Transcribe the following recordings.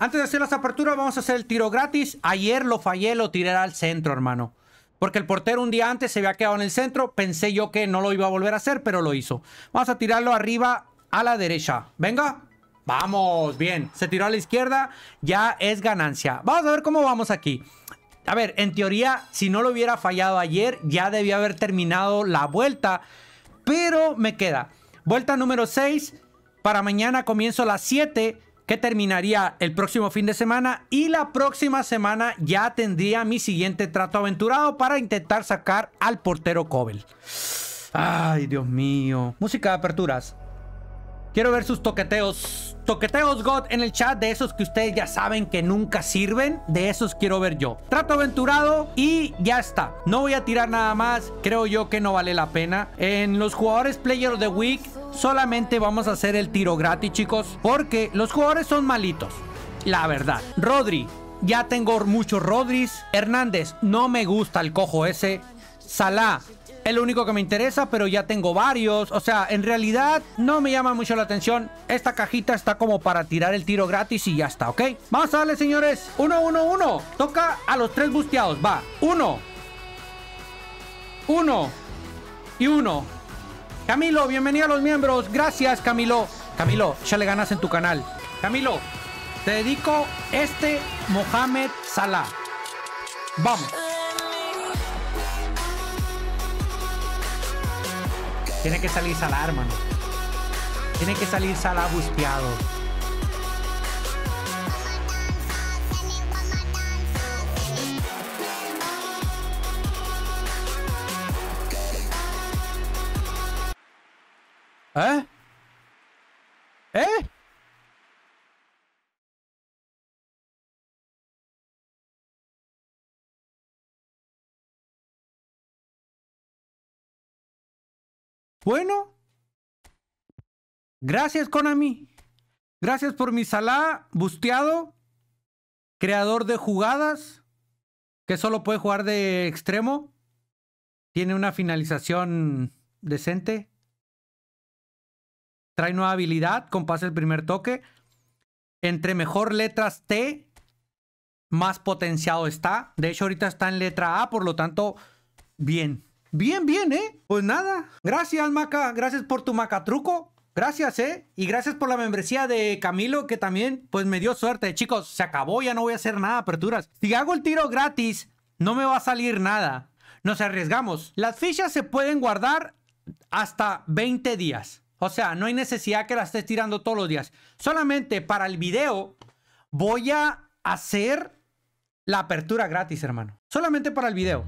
Antes de hacer las aperturas, vamos a hacer el tiro gratis. Ayer lo fallé, lo tiré al centro, hermano. Porque el portero un día antes se había quedado en el centro. Pensé yo que no lo iba a volver a hacer, pero lo hizo. Vamos a tirarlo arriba a la derecha. Venga. Vamos, bien. Se tiró a la izquierda. Ya es ganancia. Vamos a ver cómo vamos aquí. A ver, en teoría, si no lo hubiera fallado ayer, ya debía haber terminado la vuelta. Pero me queda vuelta número 6. Para mañana comienzo las 7. Que terminaría el próximo fin de semana. Y la próxima semana ya tendría mi siguiente trato aventurado para intentar sacar al portero Kobel. Ay, Dios mío. Música de aperturas. Quiero ver sus toqueteos. Toqueteos God en el chat. De esos que ustedes ya saben que nunca sirven. De esos quiero ver yo. Trato aventurado y ya está. No voy a tirar nada más. Creo yo que no vale la pena. En los jugadores Player of the Week solamente vamos a hacer el tiro gratis, chicos. Porque los jugadores son malitos. La verdad. Rodri. Ya tengo muchos Rodris. Hernández. No me gusta el cojo ese. Salah. Es lo único que me interesa, pero ya tengo varios. O sea, en realidad no me llama mucho la atención. Esta cajita está como para tirar el tiro gratis y ya está, ¿ok? Vamos a darle, señores. 1, 1, 1. Toca a los 3 busteados. Va. 1. 1. Y 1. Camilo, bienvenido a los miembros. Gracias, Camilo. Camilo, ya le ganas en tu canal. Camilo, te dedico Mohamed Salah. Vamos. Tiene que salir Salah, hermano. Tiene que salir Salah busteado. ¿Eh? ¿Eh? Bueno, gracias, Konami. Gracias por mi Salah busteado. Creador de jugadas. Que solo puede jugar de extremo. Tiene una finalización decente. Trae nueva habilidad con pase el primer toque. Entre mejor letras T, más potenciado está. De hecho, ahorita está en letra A, por lo tanto, bien. Bien, bien, ¿eh? Pues nada. Gracias, Maca. Gracias por tu macatruco. Gracias, ¿eh? Y gracias por la membresía de Camilo, que también, pues, me dio suerte. Chicos, se acabó. Ya no voy a hacer nada, aperturas. Si hago el tiro gratis, no me va a salir nada. Nos arriesgamos. Las fichas se pueden guardar hasta 20 días. O sea, no hay necesidad que las estés tirando todos los días. Solamente para el video voy a hacer la apertura gratis, hermano. Solamente para el video.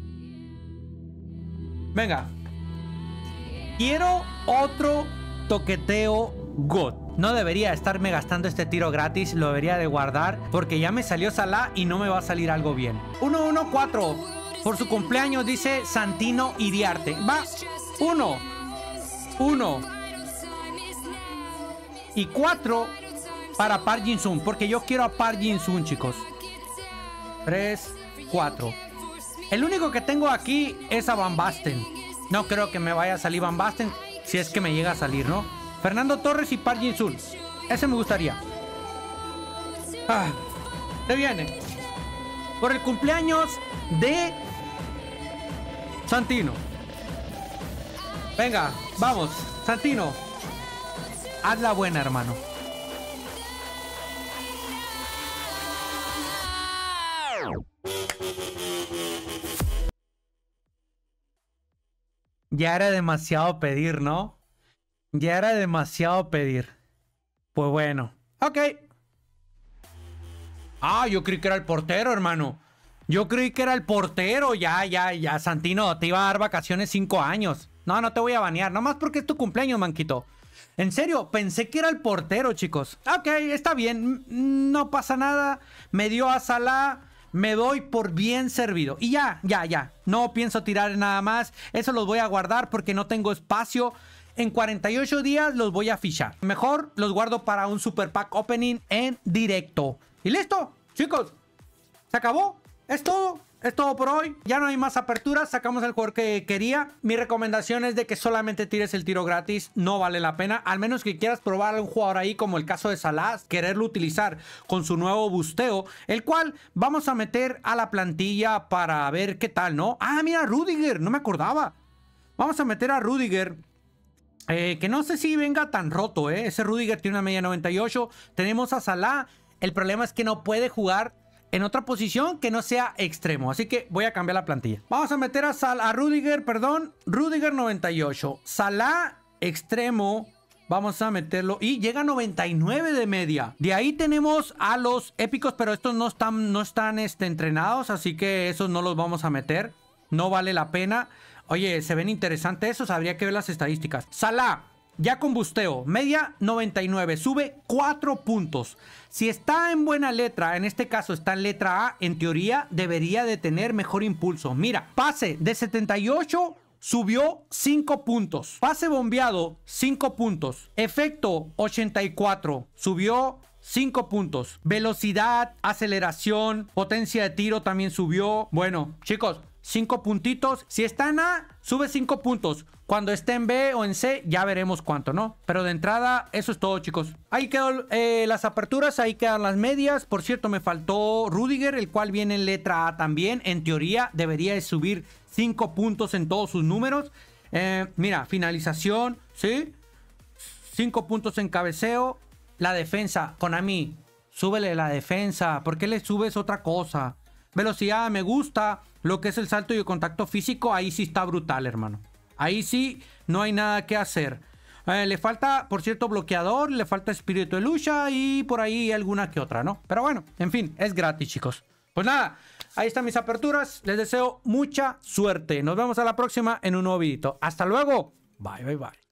Venga. Quiero otro toqueteo God. No debería estarme gastando este tiro gratis. Lo debería de guardar porque ya me salió Salah y no me va a salir algo bien. 114. Por su cumpleaños dice Santino Iriarte. Va. 1. 1. Y 4 para Park Jin-sung. Porque yo quiero a Park Jin-sung, chicos. 3, 4. El único que tengo aquí es a Van Basten. No creo que me vaya a salir Van Basten. Si es que me llega a salir, ¿no? Fernando Torres y Park Jin-sung. Ese me gustaría. Ah, te viene. Por el cumpleaños de Santino. Venga, vamos, Santino. Haz la buena, hermano. Ya era demasiado pedir, ¿no? Ya era demasiado pedir. Pues bueno. Ok. Ah, yo creí que era el portero, hermano. Yo creí que era el portero. Ya. Santino, te iba a dar vacaciones 5 años. No, no te voy a banear. Nomás porque es tu cumpleaños, manquito. En serio, pensé que era el portero, chicos. Ok, está bien. No pasa nada. Me dio a Salah. Me doy por bien servido. Y ya. No pienso tirar nada más. Eso los voy a guardar porque no tengo espacio. En 48 días los voy a fichar. Mejor los guardo para un super pack opening en directo. Y listo, chicos. Se acabó. Es todo. Es todo por hoy. Ya no hay más aperturas. Sacamos el jugador que quería. Mi recomendación es de que solamente tires el tiro gratis. No vale la pena. Al menos que quieras probar a un jugador ahí, como el caso de Salah, quererlo utilizar con su nuevo busteo, el cual vamos a meter a la plantilla para ver qué tal, ¿no? Ah, mira, Rudiger. No me acordaba. Vamos a meter a Rudiger. Que no sé si venga tan roto, ¿eh? Ese Rudiger tiene una media 98. Tenemos a Salah. El problema es que no puede jugar en otra posición que no sea extremo. Así que voy a cambiar la plantilla. Vamos a meter a Rudiger, perdón. Rudiger 98. Salah extremo. Vamos a meterlo. Y llega a 99 de media. De ahí tenemos a los épicos. Pero estos no están entrenados. Así que esos no los vamos a meter. No vale la pena. Oye, se ven interesantes esos. Habría que ver las estadísticas. Salah. Ya con busteo, media 99, sube 4 puntos. Si está en buena letra, en este caso está en letra A, en teoría debería de tener mejor impulso. Mira, pase de 78 subió 5 puntos. Pase bombeado, 5 puntos. Efecto 84, subió 5 puntos. Velocidad, aceleración, potencia de tiro también subió. Bueno, chicos, 5 puntitos. Si está en A, sube 5 puntos. Cuando esté en B o en C, ya veremos cuánto, ¿no? Pero de entrada, eso es todo, chicos. Ahí quedan las aperturas, ahí quedan las medias. Por cierto, me faltó Rudiger, el cual viene en letra A también. En teoría, debería de subir 5 puntos en todos sus números. Mira, finalización, ¿sí? 5 puntos en cabeceo. La defensa, Konami, súbele la defensa. ¿Por qué le subes otra cosa? Velocidad, me gusta. Lo que es el salto y el contacto físico, ahí sí está brutal, hermano. Ahí sí no hay nada que hacer. Le falta, por cierto, bloqueador, le falta espíritu de lucha y por ahí alguna que otra, ¿no? Pero bueno, en fin, es gratis, chicos. Pues nada, ahí están mis aperturas. Les deseo mucha suerte. Nos vemos a la próxima en un nuevo videito. Hasta luego. Bye, bye, bye.